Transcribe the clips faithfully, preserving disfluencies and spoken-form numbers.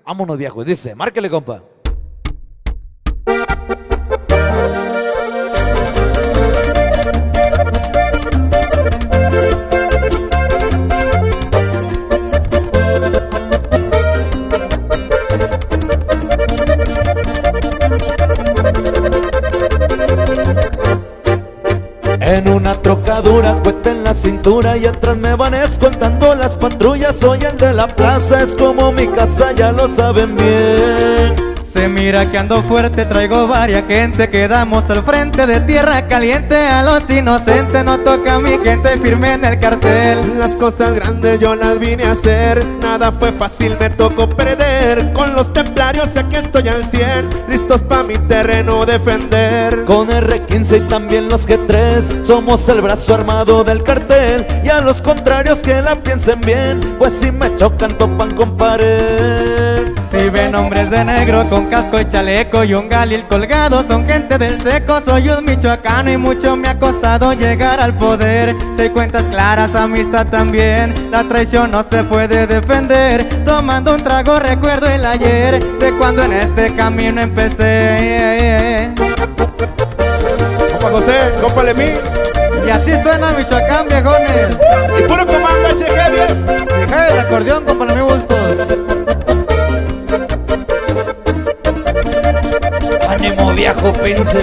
Vámonos, viejo. Dice, márquele, compa. En una trocadura, cuesta en la cintura y atrás me van escoltando las patrullas. Soy el de la plaza, es como mi casa, ya lo saben bien. Se mira que ando fuerte, traigo varias gente. Quedamos al frente de tierra caliente. A los inocentes no toca a mi gente, firme en el cartel. Las cosas grandes yo las vine a hacer. Nada fue fácil, me tocó perder. Con los templarios aquí estoy al cien, listos pa' mi terreno defender. Con R quince y también los G tres somos el brazo armado del cartel. Y a los contrarios que la piensen bien, pues si me chocan topan con pared. Si ven hombres de negro con casco y chaleco y un galil colgado, son gente del seco. Soy un michoacano y mucho me ha costado llegar al poder. Si hay cuentas claras, amistad también, la traición no se puede defender. Tomando un trago recuerdo el ayer, de cuando en este camino empecé. Compa José, compa Lemí. Y así suena Michoacán, viejones. Y puro comando H G, bien. Deja el acordeón, compa Lemí Bustos. Ánimo, viejo pince.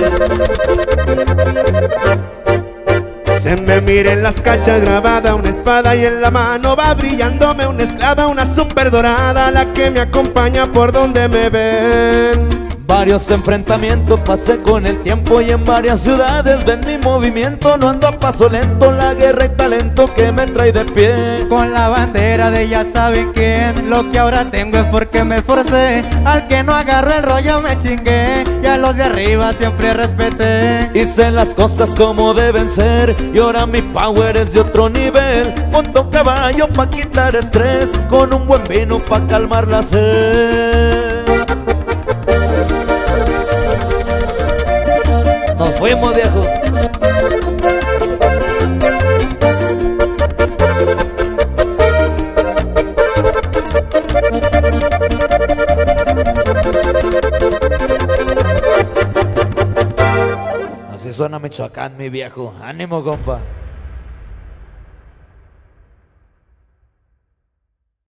Se me mira en las cachas grabada una espada y en la mano va brillándome una esclava, una super dorada, la que me acompaña por donde me ven. Varios enfrentamientos pasé con el tiempo y en varias ciudades ven mi movimiento. No ando a paso lento, la guerra y talento que me trae de pie. Con la bandera de ya saben quién, lo que ahora tengo es porque me forcé. Al que no agarró el rollo me chingué, y a los de arriba siempre respeté. Hice las cosas como deben ser y ahora mi power es de otro nivel. Monto caballo pa' quitar estrés, con un buen vino pa' calmar la sed. Nos fuimos, viejo. Así suena Michoacán, mi viejo. Ánimo, compa.